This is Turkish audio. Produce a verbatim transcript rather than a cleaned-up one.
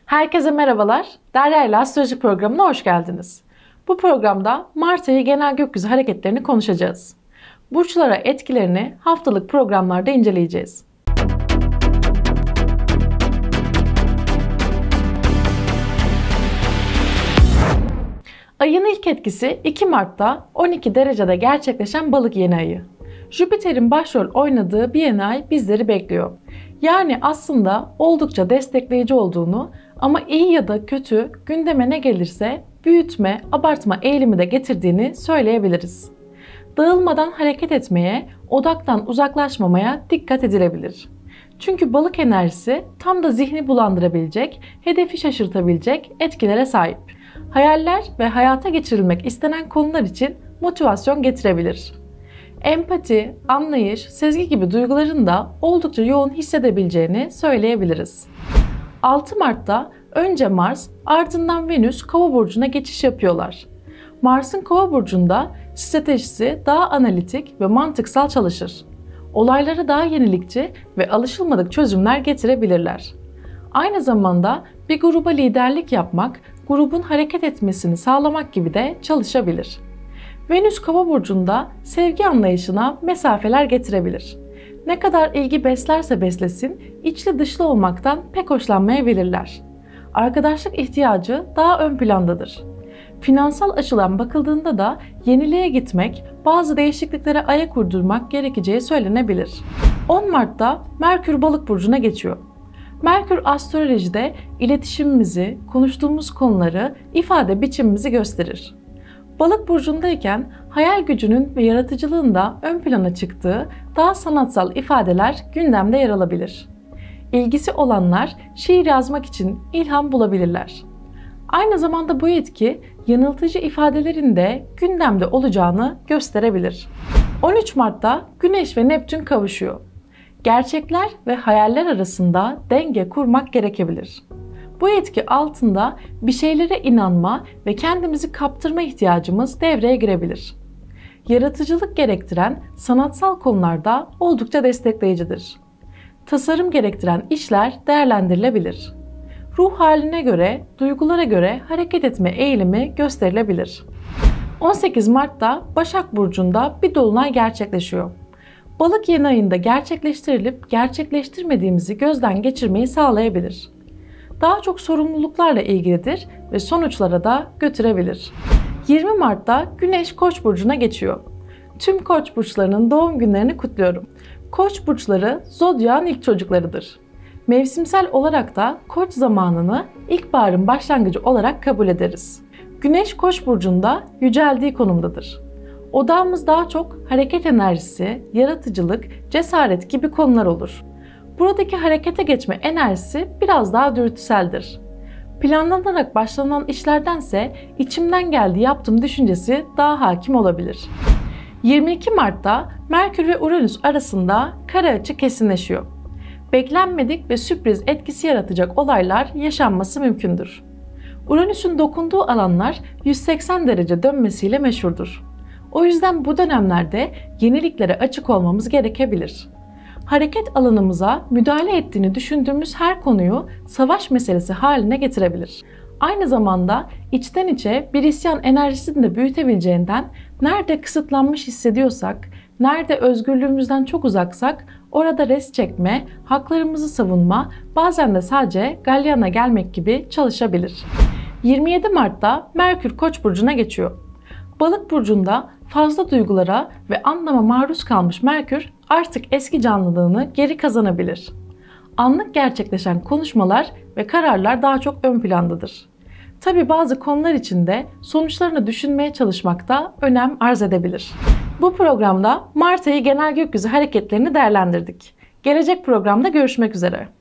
Herkese merhabalar. Derya ile Astroloji programına hoş geldiniz. Bu programda Mart ayı genel gökyüzü hareketlerini konuşacağız. Burçlara etkilerini haftalık programlarda inceleyeceğiz. Ayın ilk etkisi iki Mart'ta on iki derecede gerçekleşen Balık yeni ayı. Jüpiter'in başrol oynadığı bir yeni ay bizleri bekliyor. Yani aslında oldukça destekleyici olduğunu ama iyi ya da kötü gündeme ne gelirse büyütme, abartma eğilimi de getirdiğini söyleyebiliriz. Dağılmadan hareket etmeye, odaktan uzaklaşmamaya dikkat edilebilir. Çünkü balık enerjisi tam da zihni bulandırabilecek, hedefi şaşırtabilecek etkilere sahip. Hayaller ve hayata geçirilmek istenen konular için motivasyon getirebilir. Empati, anlayış, sezgi gibi duyguların da oldukça yoğun hissedebileceğini söyleyebiliriz. altı Mart'ta önce Mars, ardından Venüs Kova burcuna geçiş yapıyorlar. Mars'ın Kova burcunda stratejisi daha analitik ve mantıksal çalışır. Olaylara daha yenilikçi ve alışılmadık çözümler getirebilirler. Aynı zamanda bir gruba liderlik yapmak, grubun hareket etmesini sağlamak gibi de çalışabilir. Venüs Kova burcunda sevgi anlayışına mesafeler getirebilir. Ne kadar ilgi beslerse beslesin, içli dışlı olmaktan pek hoşlanmayabilirler. Arkadaşlık ihtiyacı daha ön plandadır. Finansal açıdan bakıldığında da yeniliğe gitmek, bazı değişikliklere ayak uydurmak gerekeceği söylenebilir. on Mart'ta Merkür Balık burcuna geçiyor. Merkür astrolojide iletişimimizi, konuştuğumuz konuları, ifade biçimimizi gösterir. Balık burcundayken hayal gücünün ve yaratıcılığın da ön plana çıktığı daha sanatsal ifadeler gündemde yer alabilir. İlgisi olanlar şiir yazmak için ilham bulabilirler. Aynı zamanda bu etki yanıltıcı ifadelerin de gündemde olacağını gösterebilir. on üç Mart'ta Güneş ve Neptün kavuşuyor. Gerçekler ve hayaller arasında denge kurmak gerekebilir. Bu etki altında bir şeylere inanma ve kendimizi kaptırma ihtiyacımız devreye girebilir. Yaratıcılık gerektiren sanatsal konularda oldukça destekleyicidir. Tasarım gerektiren işler değerlendirilebilir. Ruh haline göre, duygulara göre hareket etme eğilimi gösterilebilir. on sekiz Mart'ta Başak Burcu'nda bir dolunay gerçekleşiyor. Balık yeni ayında gerçekleştirilip gerçekleştirmediğimizi gözden geçirmeyi sağlayabilir. Daha çok sorumluluklarla ilgilidir ve sonuçlara da götürebilir. yirmi Mart'ta Güneş Koç burcuna geçiyor. Tüm Koç burçlarının doğum günlerini kutluyorum. Koç burçları zodyağın ilk çocuklarıdır. Mevsimsel olarak da Koç zamanını ilkbaharın başlangıcı olarak kabul ederiz. Güneş Koç burcunda yüceldiği konumdadır. Odağımız daha çok hareket enerjisi, yaratıcılık, cesaret gibi konular olur. Buradaki harekete geçme enerjisi biraz daha dürtüseldir. Planlanarak başlanan işlerdense içimden geldi yaptım düşüncesi daha hakim olabilir. yirmi iki Mart'ta Merkür ve Uranüs arasında kare açı kesinleşiyor. Beklenmedik ve sürpriz etkisi yaratacak olaylar yaşanması mümkündür. Uranüs'ün dokunduğu alanlar yüz seksen derece dönmesiyle meşhurdur. O yüzden bu dönemlerde yeniliklere açık olmamız gerekebilir. Hareket alanımıza müdahale ettiğini düşündüğümüz her konuyu savaş meselesi haline getirebilir. Aynı zamanda içten içe bir isyan enerjisini de büyütebileceğinden nerede kısıtlanmış hissediyorsak, nerede özgürlüğümüzden çok uzaksak orada res çekme, haklarımızı savunma, bazen de sadece galyana gelmek gibi çalışabilir. yirmi yedi Mart'ta Merkür Koç burcuna geçiyor. Balık burcunda fazla duygulara ve anlama maruz kalmış Merkür artık eski canlılığını geri kazanabilir. Anlık gerçekleşen konuşmalar ve kararlar daha çok ön plandadır. Tabi bazı konular için de sonuçlarını düşünmeye çalışmak da önem arz edebilir. Bu programda Mart ayı genel gökyüzü hareketlerini değerlendirdik. Gelecek programda görüşmek üzere.